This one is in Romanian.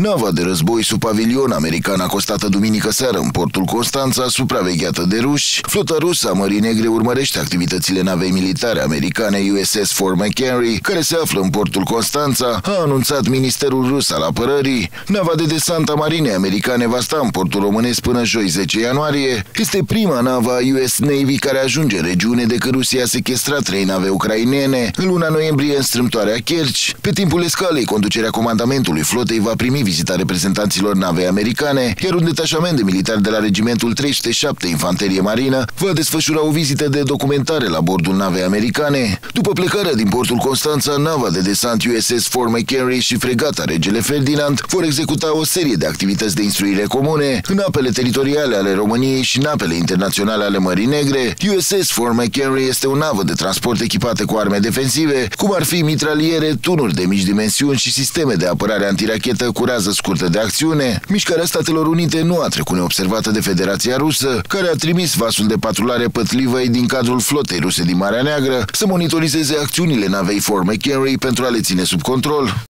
Nava de război sub pavilion american acostată duminică seară în portul Constanța, supravegheată de ruși. Flota rusă a Mării Negre urmărește activitățile navei militare americane USS Fort McHenry, care se află în portul Constanța, a anunțat Ministerul Rus al Apărării. Nava de desant a Marinei americane va sta în portul românesc până joi 10 ianuarie. Este prima navă a US Navy care ajunge în regiune de când Rusia a sechestrat 3 nave ucrainene în luna noiembrie în strâmtoarea Kerch. Pe timpul escalei, conducerea comandamentului flotei va primi vizita reprezentanților navei americane, iar un detașament de militari de la regimentul 307 Infanterie Marină va desfășura o vizită de documentare la bordul navei americane. După plecarea din portul Constanța, nava de desant USS Fort McHenry și fregata Regele Ferdinand vor executa o serie de activități de instruire comune în apele teritoriale ale României și în apele internaționale ale Mării Negre. USS Fort McHenry este o navă de transport echipată cu arme defensive, cum ar fi mitraliere, tunuri de mici dimensiuni și sisteme de apărare antirachetă cu rază scurtă de acțiune. Mișcarea Statelor Unite nu a trecut neobservată de Federația Rusă, care a trimis vasul de patrulare Pătlivăi din cadrul flotei ruse din Marea Neagră să monitorizeze acțiunile navei Fort McHenry pentru a le ține sub control.